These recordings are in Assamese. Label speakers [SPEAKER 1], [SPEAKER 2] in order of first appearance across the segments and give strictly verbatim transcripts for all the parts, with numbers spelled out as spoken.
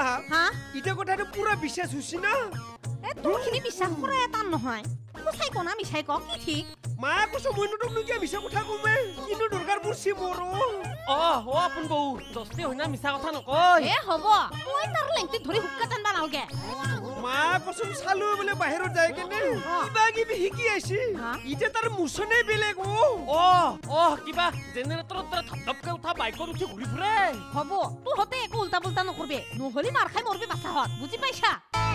[SPEAKER 1] হা
[SPEAKER 2] ইটা কথাটো পুরা বিশ্বাস হইছি না
[SPEAKER 1] এ তোৰখিনি বিশ্বাস কৰা এটা নহয় কোসাই কোনা মিছাই ক কি ঠিক
[SPEAKER 2] মা কছো মইনো তোক নুকিয়া মিছা কথা কমে কিনো দৰকাৰ পৰছি মোৰ
[SPEAKER 3] অ ও আপন বউ দস্তি হইনা মিছা কথা নকয়
[SPEAKER 1] এ হ'ব মই তাৰ লেংটি ধৰি হুক্কা টানবা নালগে
[SPEAKER 2] মা কছো চালু বলে বাহিৰত যায় কেনে কিবা কিবি শিকি আইছি ইটা তাৰ মুছনে বেলেগ ও
[SPEAKER 3] অ অ কিবা জেনেৰেটৰৰ পৰা ধপধপকে উঠা বাইকত উঠি ঘূৰি ফুৰে
[SPEAKER 1] হ'ব তুই হতে একো উল্টা পুল্টা নকৰবে নহলি মাৰ খাই মৰবি বাছা হত বুজি পাইছা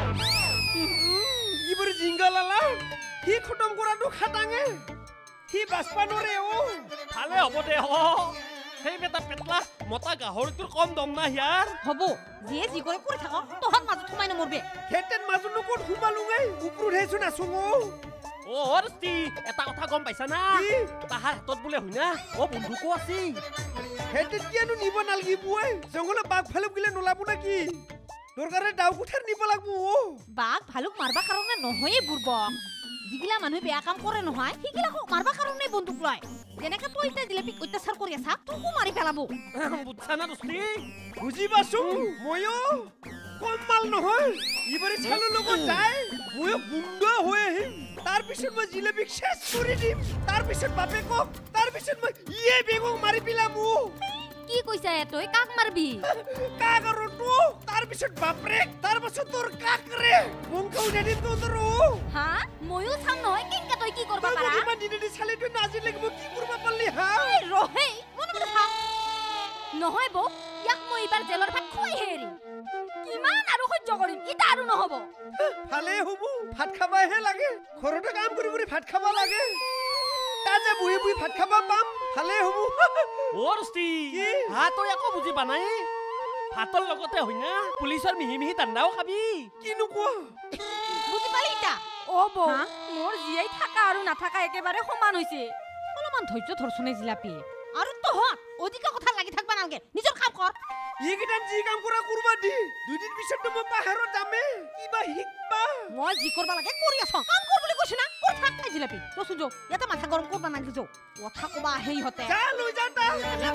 [SPEAKER 2] ইবরে জিঙ্গা লালা হি খতম কৰাটো খাটাঙে হি বাসপা নৰে ও
[SPEAKER 3] ভালে হ'ব দে হ সেই বেটা পেটলা মতা গাহৰিটোৰ কম দম না ইয়াৰ
[SPEAKER 1] হ'ব যিয়ে যি কৰে কৰি থাকক তহত মাজত সোমাই নমৰবে
[SPEAKER 2] হেটেন মাজনো ক'ত সোমালুঙে ওপৰত হেছো নাচুঙ
[SPEAKER 3] অ অৰস্তি এটা কথা গম পাইছা না তাহাৰ হাতত বোলে হইনা অ বন্ধুকো আছে
[SPEAKER 2] হেটেন কিয়নো নিব নালগিবই জংগলে বাঘ ভালুক গিলে নলাবো নাকি দৰকাৰে দাও কুঠাৰ নিব লাগবো
[SPEAKER 1] বাঘ ভালুক মারবা কাৰণে নহয়ে বুৰব যিগিলা মানুহে বেয়া কাম কৰে নহয় সিগিলাক মারবা কাৰণে বন্দুক লয় যেনেকে তই এতিয়া দিলে পিক অত্যাচাৰ কৰি আছা তোকো মাৰি পেলাবো
[SPEAKER 3] বুঝছা না দস্তি
[SPEAKER 2] বুজি পাছো ময়ো কম মাল নহয় ইবাৰে চালু লগত যায় ময়ো গুণ্ড হৈ আহিম তাৰ পিছত মই জিলেবিক শেষ কৰি দিম তাৰ পিছত বাপেকক তাৰ পিছত মই ইয়ে বেগক মাৰি পেলামো
[SPEAKER 1] কি কইছা তই কাক মারবি
[SPEAKER 2] কাক আৰু তো তাৰ পিছত বাপৰে তাৰ পিছত তোৰ কাক ৰে বংকা উঠাই দিম তোৰ
[SPEAKER 1] হা ময়ো চাম নহয় কেনকা তই কি কৰবা পাৰা
[SPEAKER 2] তই ইমান দিনে চালে তই নাজি লাগিব কি কৰবা পাৰলি হা
[SPEAKER 1] ৰহে মন মন খা নহয় বৌ ইয়াক মই এবাৰ জেলৰ ভাত খুৱাই হেৰি কিমান আৰু সহ্য কৰিম ইটা আৰু নহব
[SPEAKER 2] ভালে হ'ব ভাত খাবাহে লাগে ঘৰতে কাম কৰি কৰি ভাত খাবা লাগে তাজে বুহি বুহি ভাত খাবা পাম ভালে হ'ব
[SPEAKER 3] অৰস্তি হা তই একো বুজি পা নাই ভাতৰ লগতে হইনা পুলিচৰ মিহি মিহি দাণ্ডাও খাবি
[SPEAKER 2] কিনো কোৱা
[SPEAKER 1] বুজি পালি ইটা অ বৌ মোৰ জিয়াই থাকা আৰু নাথাকা একেবাৰে সমান হৈছে অলপমান ধৈৰ্য ধৰছনে জিলাপি আৰু তহত অধিকা কথা লাগি থাকবা নালগে নিজৰ কাম কৰ
[SPEAKER 2] এইকেইটান যি কাম কৰা কৰবা দি দুদিন পিছত মই পাহাৰত যামে কিবা শিকবা
[SPEAKER 1] মই যি কৰবা লাগে কৰি আছ কাম কৰ বুলি কৈছ না কৰ থাক নাই জিলাপি ৰচোন যো ইয়াতে মাথা গৰম কৰবা নালগে যো কথা কবা আহে ইহতে
[SPEAKER 2] যা লৈ যা তা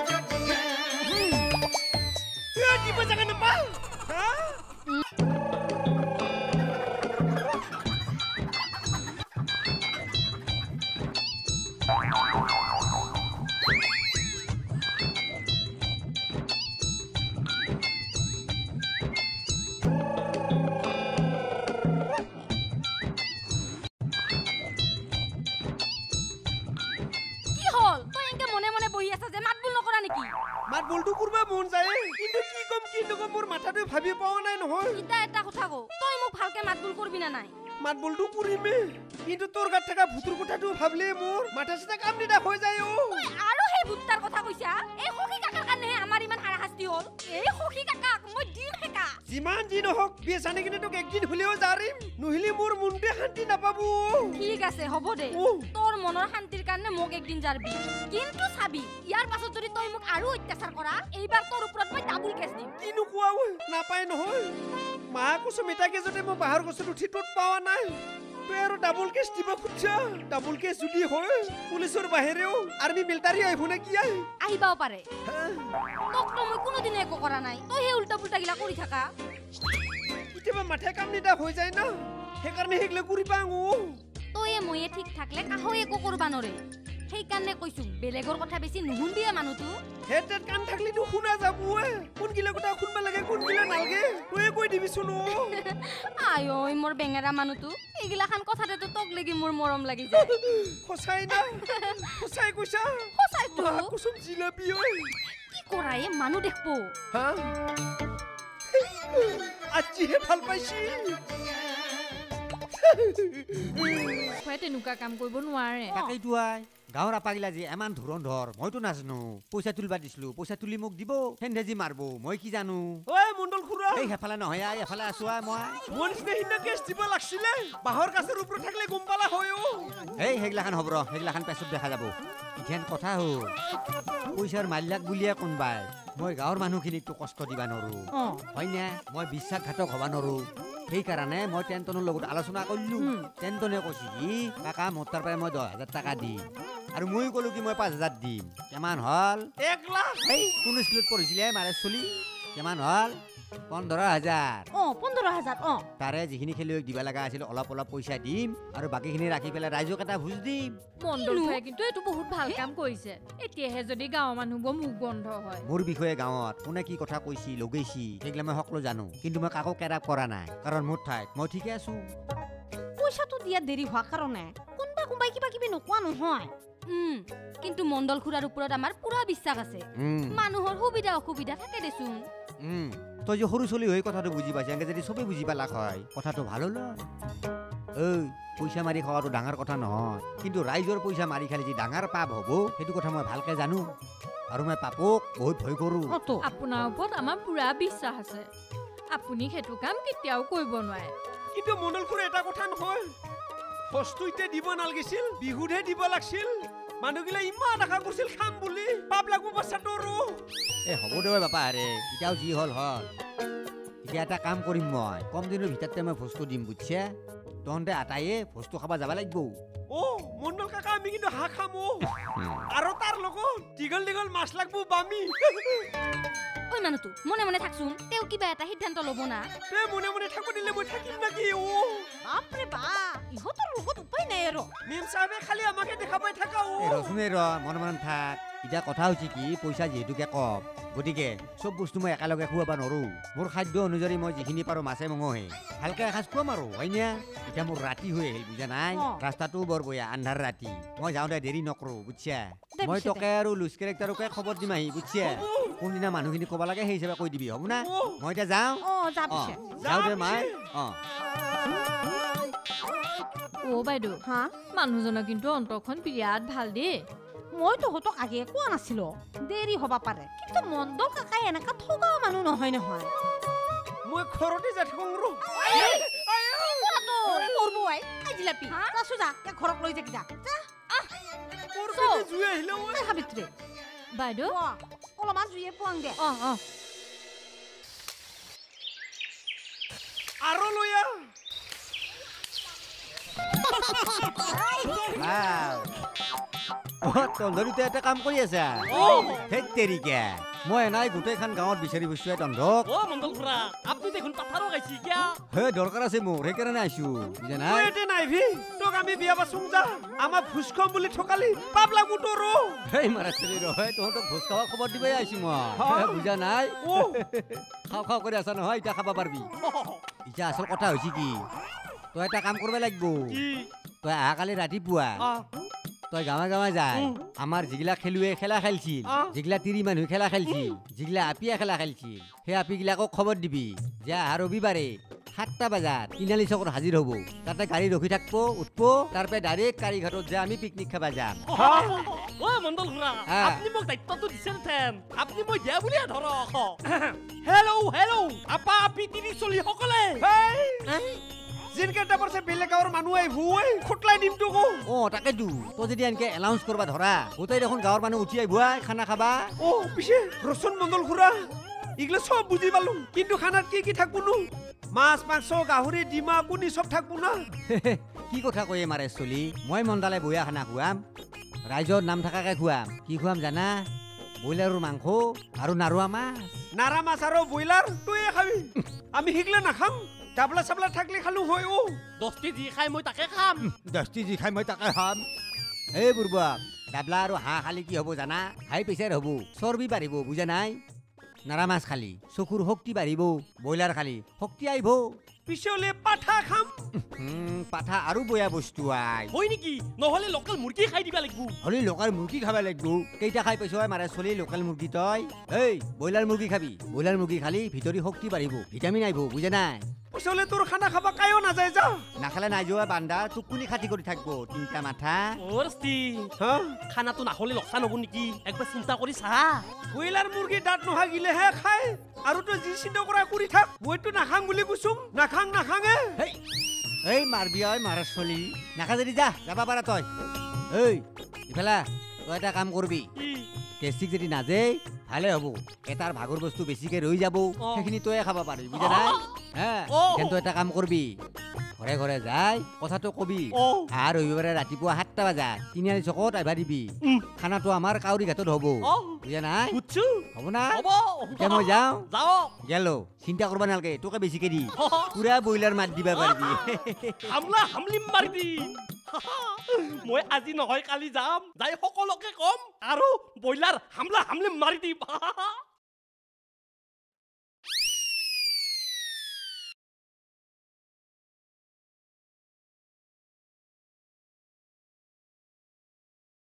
[SPEAKER 2] তুই দিব জাগা নাপা হা মাত বলটো করবা মন যায় কিন্তু কি কম কিন্তু কম মোর মাথাতে ভাবি পাওয়া নাই নহয়
[SPEAKER 1] ইটা এটা কথা কও তই মোক ভালকে মাতবুল করবি না নাই
[SPEAKER 2] মাত বলটো করিমে কিন্তু তোর গাত থাকা ভূতুর কথাটো ভাবলে মোর মাথা সিটা কাম দিটা হৈ যায় ও
[SPEAKER 1] তুই আৰু হে ভূতাৰ কথা কইছা এই খকি কাকাৰ কাৰণে আমাৰ ইমান হাৰাহাস্তি হল এই খকি কাকাক মই দিম হেকা
[SPEAKER 2] জিমান দিন হক বিয়ে জানে কিনে তোক একদিন হলেও জাৰিম নহলি মোর মনতে শান্তি নাপাবো
[SPEAKER 1] ঠিক আছে হ'ব দে তোৰ মনৰ শান্তিৰ কাৰণে মোক একদিন জাৰবি কিন্তু চাবি ইয়াৰ পাছত যদি তই মোক আৰু অত্যাচাৰ কৰা এইবাৰ তোৰ ওপৰত মই ডাবল কেছ দিম
[SPEAKER 2] কিনো কোৱা ঐ নাপায় নহয় মা কৈছো মেটাকে যদি মই বাহিৰ গছত উঠি তোত পাৱা নাই তুই আৰু ডাবল কেছ দিব খুঁজছা ডাবল কেছ যদি হয় পুলিচৰ বাহিৰেও আৰ্মি মিলিটাৰী আহিব নে কি আহি
[SPEAKER 1] আহিবাও পাৰে তোক তো মই কোনোদিনে একো কৰা নাই তই হে উল্টা পুল্টা গিলা কৰি থাকা
[SPEAKER 2] কেতিয়াবা মাথা কাম নিদা হৈ যায় না সেইকাৰণে সেইগিলা কৰি পাওঁ
[SPEAKER 1] তই ময়ে ঠিক থাকলে কাহৈ একো কৰবা নৰে সেইকাৰণে কৈছো বেলেগৰ কথা বেছি নুশুনবিয়ে মানুহটো
[SPEAKER 2] হেটেত কাম থাকলি তো শুনা যাবয়ে কোন গিলা কথা শুনবা লাগে কোন গিলা নালগে তই কৈ দিবিছোন
[SPEAKER 1] আয় ঐ মোৰ বেঙেৰা মানুহটো এইগিলা খান কথাতে তো তক লাগি মোৰ মৰম লাগি যায়
[SPEAKER 2] খসাই না খসাই কৈছা
[SPEAKER 1] খসাই তো
[SPEAKER 2] কুসুম জিলাপি ঐ
[SPEAKER 1] কি কৰাই মানুহ দেখবো
[SPEAKER 2] হা আজিহে ভাল পাইছি
[SPEAKER 1] হয়তো নুকা কাম কৰিব নোৱাৰে
[SPEAKER 4] তাকেইতো আই গাঁৱৰ আপাগিলা যে এমান ধুৰন্ধৰ মইতো নাজানো পইচা তুলিবা দিছিলো পইচা তুলি মোক দিব হেন্দেজি মাৰব মই কি জানো
[SPEAKER 2] ঐ মণ্ডল খুৰা
[SPEAKER 4] এই হেফালে নহয় আই এফালে আছো আই মই
[SPEAKER 2] মোৰ নিচিনা হিন্দা কেছ দিব লাগছিলে বাহৰ কাছৰ ওপৰত থাকলে গম পালা হয় ও
[SPEAKER 4] এই হেগলাখান হ'ব ৰ হেগলাখান পেছত দেখা যাব ইথেন কথা হ'ল পইচাৰ মাল্যাক বুলিয়ে কোনবাই মই গাঁৱৰ মানুহখিনিকতো কষ্ট দিবা নৰো হয়নে মই বিশ্বাসঘাতক হবা নৰো সেইকাৰণে মই টেনটনৰ লগত আলোচনা কৰিলো টেনটনে কৈছে কি কাকা মোৰ তাৰ পৰাই মই দহ হাজাৰ টকা দিম আৰু মই ক'লো কি মই পাঁচ হাজাৰ দিম কিমান হ'ল
[SPEAKER 2] এক লাখ
[SPEAKER 4] এই কোন স্কুলত পঢ়িছিলে মাৰে চলি কিমান হ'ল পোন্ধৰ হাজাৰ
[SPEAKER 1] অ পোন্ধৰ হাজাৰ অ
[SPEAKER 4] তাৰে যিখিনি খেলুৱৈক দিব লগা আছিল অলপ অলপ পইচা দিম আৰু বাকীখিনি ৰাখি পেলাই ৰাইজক এটা ভোজ দিম
[SPEAKER 5] মণ্ডল খুৰাই কিন্তু এইটো বহুত ভাল কাম কৰিছে এতিয়াহে যদি গাঁৱৰ মানুহবোৰ মুখ বন্ধ হয়
[SPEAKER 4] মোৰ বিষয়ে গাঁৱত কোনে কি কথা কৈছি লগাইছি সেইগিলা মই সকলো জানো কিন্তু মই কাকো কেৰাপ কৰা নাই কাৰণ মোৰ ঠাইত মই ঠিকে আছো
[SPEAKER 1] পইচাটো দিয়া দেৰি হোৱাৰ কাৰণে কোনোবা কোনোবাই কিবা কিবি নোকোৱা নহয়
[SPEAKER 6] উম কিন্তু মণ্ডল খুৰাৰ ওপৰত আমাৰ পুৰা বিশ্বাস আছে মানুহৰ সুবিধা অসুবিধা থাকে দেচোন
[SPEAKER 4] উম তই যে সৰু চলি হৈ কথাটো বুজি পাইছ এনেকে যদি চবেই বুজি পালাক হয় কথাটো ভাল হ'ল ঐ পইচা মাৰি খোৱাটো ডাঙৰ কথা নহয় কিন্তু ৰাইজৰ পইচা মাৰি খালি যি ডাঙৰ পাপ হ'ব সেইটো কথা মই ভালকে জানো আৰু মই পাপক বহুত ভয় কৰোঁ
[SPEAKER 5] আপোনাৰ ওপৰত আমাৰ পুৰা বিশ্বাস আছে আপুনি সেইটো কাম কেতিয়াও কৰিব নোৱাৰে
[SPEAKER 2] কিন্তু মণ্ডল খুৰা এটা কথা নহয় বস্তু এতিয়া দিব নালাগিছিল বিহুতহে দিব লাগিছিল মানুহগিলা ইমান আশা কৰিছিল খাম বুলি পাপ লাগব বাচ্চাটো আৰু
[SPEAKER 4] এ হ'ব দে বাপা আৰে এতিয়াও যি হ'ল হ'ল এতিয়া এটা কাম কৰিম মই কম দিনৰ ভিতৰতে মই ভোজটো দিম বুজিছে তহঁতে আটাইয়ে ভোজটো খাব যাব লাগিব
[SPEAKER 2] অ মণ্ডল কাকা আমি কিন্তু হাঁহ খাম অ আৰু তাৰ লগত দীঘল দীঘল মাছ লাগব বামি
[SPEAKER 6] ঐ মানুহটো মনে মনে থাকচোন তেওঁ কিবা এটা সিদ্ধান্ত ল'ব না
[SPEAKER 2] তে মনে মনে থাকো দিলে মই থাকিম নাকি অ
[SPEAKER 1] বাপৰে বা ইহঁতৰ লগত উপায় নাই আৰু
[SPEAKER 2] মেম সাহেবে খালি আমাকে দেখা পাই থাকা অ
[SPEAKER 4] এ ৰচোনে ৰ মনে মনে থাক এতিয়া কথা হৈছে কি পইচা যিহেতুকে কম গতিকে চব বস্তু মই একেলগে খুৱাব নোৱাৰোঁ মোৰ খাদ্য অনুযায়ী মই যিখিনি পাৰোঁ মাছে মঙহে ভালকে এসাঁজ খুৱাম আৰু হয়নে এতিয়া মোৰ ৰাতি হৈ আহিল বুজা নাই ৰাস্তাটোও বৰ বেয়া আন্ধাৰ ৰাতি মই যাওঁতে দেৰি নকৰোঁ বুজিছা মই তোকে আৰু লুজ কেৰেক্টাৰকে খবৰ দিম আহি বুজিছা কোনদিনা মানুহখিনি ক'ব লাগে সেই হিচাপে কৈ দিবি হ'ব না মই এতিয়া যাওঁ
[SPEAKER 1] অ যা পিছে
[SPEAKER 4] যাওঁ দে মাই অ
[SPEAKER 5] অ বাইদেউ
[SPEAKER 1] হা
[SPEAKER 5] মানুহজনৰ কিন্তু অন্তৰখন বিৰাট ভাল দেই
[SPEAKER 1] মই তহঁতক আগে কোৱা নাছিলো দেৰি হ'ব পাৰে কিন্তু মণ্ডল কাকাই এনেকা ঠগা মানুহ নহয় নহয়
[SPEAKER 2] মই ঘৰতে যা থাকোঁ ৰ
[SPEAKER 1] কৰবো আই আই জিলাপি যাচো যা এক ঘৰক লৈ যাকি যা যা
[SPEAKER 2] মোৰ পিনে জুই আহিলে ঐ
[SPEAKER 1] সাবিত্ৰী
[SPEAKER 5] বাইদেউ
[SPEAKER 1] অলপমান জুইয়ে পোৱাং দে
[SPEAKER 5] অ অ
[SPEAKER 2] আৰু লৈ আহ
[SPEAKER 4] তন্ধৰিতে এটা কাম কৰি আছা সেই তেৰিকে মই এনাই গোটেইখন গাঁৱত বিচাৰি ফুৰিছোঁ তন্ধক
[SPEAKER 3] অ মণ্ডল খুৰা আপুনি দেখোন পাথাৰো গাইছি কিয়া
[SPEAKER 4] হে দৰকাৰ আছে মোৰ সেইকাৰণে আহিছো বুজা নাই
[SPEAKER 2] তই এতে নাই ভি তোক আমি বিয়া পাচোং যা আমাৰ ভোজ খাম বুলি ঠকালি পাপ লাগব তোৰ
[SPEAKER 4] সেই মাৰা চলি ৰহে তহঁতক ভোজ খাব খবৰ দিবই আহিছো মই বুজা নাই খাওঁ খাওঁ কৰি আছা নহয় এতিয়া খাব পাৰিবি এতিয়া আচল কথা হৈছে কি তই এটা কাম কৰিব লাগিব তই অহাকালি ৰাতিপুৱা তই গাঁৱে গাঁৱে যায় আমাৰ যিগিলা খেলুৱৈ খেলা খেলছিল যিগিলা তিৰি মানুহ খেলা খেলছিল যিগিলা আপিয়া খেলা খেলছিল সেই আপিগিলাকক খবৰ দিবি যে অহা ৰবিবাৰে সাতটা বজাত তিনিআলি চকত হাজিৰ হ'ব তাতে গাড়ী ৰখি থাকিব উঠব তাৰ পৰা ডাইৰেক্ট কাৰীঘাটত যে আমি পিকনিক খাব যাম
[SPEAKER 3] অ মণ্ডল খুৰা আপুনি মোক দায়িত্বটো দিছিল থেন আপুনি মই দিয়া বুলিয়ে ধৰক হেল্ল' হেল্ল' আপা আপি তিৰি চলি সকলে
[SPEAKER 2] জিনকে টাপৰছে বেলেগ গাঁৱৰ মানুহ আহিব ঐ খুটলাই দিম তোক
[SPEAKER 4] অ তাকেতো তই যদি এনেকে এলাউন্স কৰবা ধৰা গোটেই দেখোন গাঁৱৰ মানুহ উঠি আহিব খানা খাবা
[SPEAKER 2] অ পিছে ৰচোন মণ্ডল খুৰা ইগলা সব বুজি পালো কিন্তু খানাত কি কি থাকবো নো মাছ মাংস গাহৰি ডিমা পুনি সব থাকবো না
[SPEAKER 4] কি কথা কয়ে মাৰে চলি মই মণ্ডালে বয়া খানা খুৱাম ৰাইজৰ নাম থাকাকে খুৱাম কি খুৱাম জানা ব্ৰইলাৰৰ মাংস আৰু নাৰুৱা মাছ
[SPEAKER 2] নাৰা মাছ আৰু ব্ৰইলাৰ তইয়ে খাবি আমি শিকলে নাখাম ডাবলা চাবলা থাকলে খালো হয় ও
[SPEAKER 3] দস্তি যি খাই মই তাকে খাম
[SPEAKER 4] দস্তি যি খাই মই তাকে খাম এই বুৰ্বক ডাবলা আৰু হাঁহ খালি কি হ'ব জানা হাই প্ৰেচাৰ হ'ব চৰ্বি বাঢ়িব বুজা নাই নাৰা মাছ খালি চকুৰ শক্তি বাঢ়িব ব্ৰইলাৰ খালি শক্তি আহিব
[SPEAKER 2] পিছলে পাঠা খাম
[SPEAKER 4] পাঠা আৰু বয়া বস্তু আই
[SPEAKER 3] হয় নেকি নহলে লোকেল মুৰ্গী খাই দিবা লাগিব
[SPEAKER 4] হলি লোকেল মুৰ্গী খাব লাগিব কেইটা খাই পাইছ মাৰে চলি লোকেল মুৰ্গী তই এই ব্ৰইলাৰ মুৰ্গী খাবি ব্ৰইলাৰ মুৰ্গী খালি ভিতৰি শক্তি বাঢ়িব ভিটামিন আহিব বুজা নাই
[SPEAKER 2] পিছলে তোৰ খানা খাবা কায়ো নাযায় যা
[SPEAKER 4] নাখালে নাই যোৱা বান্দা টুকুনি খাতি কৰি থাকিব তিনিটা মাথা
[SPEAKER 3] অৰস্তি
[SPEAKER 2] হা
[SPEAKER 3] খানাটো নাখলে লোকচান হ'ব নেকি একবাৰ চিন্তা কৰি চা
[SPEAKER 2] ব্ৰইলাৰ মুৰ্গী দাঁত নহাগিলেহে খায় আৰু তই যি চিন্তা কৰা কৰি থাক মইতো নাখাং বুলি কৈছোং নাখাং নাখাঙে
[SPEAKER 4] এই মাৰবি ঐ মাৰা চলি নাখা যদি যা যাবা পাৰা তই এই ইফালে তই এটা কাম কৰবি কেষ্টিক যদি নাযায় ভালে হ'ব এটাৰ ভাগৰ বস্তু বেছিকে ৰৈ যাব সেইখিনি তয়ে খাব পাৰি বুজা নাই হা কিন্তু এটা কাম কৰবি ঘৰে ঘৰে যাই কথাটো কবি
[SPEAKER 3] অ
[SPEAKER 4] আৰু ৰবিবাৰে ৰাতিপুৱা সাতটা বজাত তিনিআলি চকত আহিবা দিবি
[SPEAKER 3] উম।
[SPEAKER 4] খানাটো আমাৰ কাউৰী ঘাটত হ'ব
[SPEAKER 3] অ
[SPEAKER 4] বুজা নাই
[SPEAKER 3] বুজছো
[SPEAKER 4] হ'ব না
[SPEAKER 3] হ'ব
[SPEAKER 4] এতিয়া মই যাওঁ
[SPEAKER 3] যাও
[SPEAKER 4] গেলো চিন্তা কৰবা নালগে তোকে বেছিকে দি পুৰা ব্ৰইলাৰ মাত দিবা পাৰিবি
[SPEAKER 3] হামলা হামলি মাৰি দি মই আজি নহয় কালি যাম যাই সকলোকে কম আৰু ব্ৰইলাৰ হামলা হামলি মাৰি দিম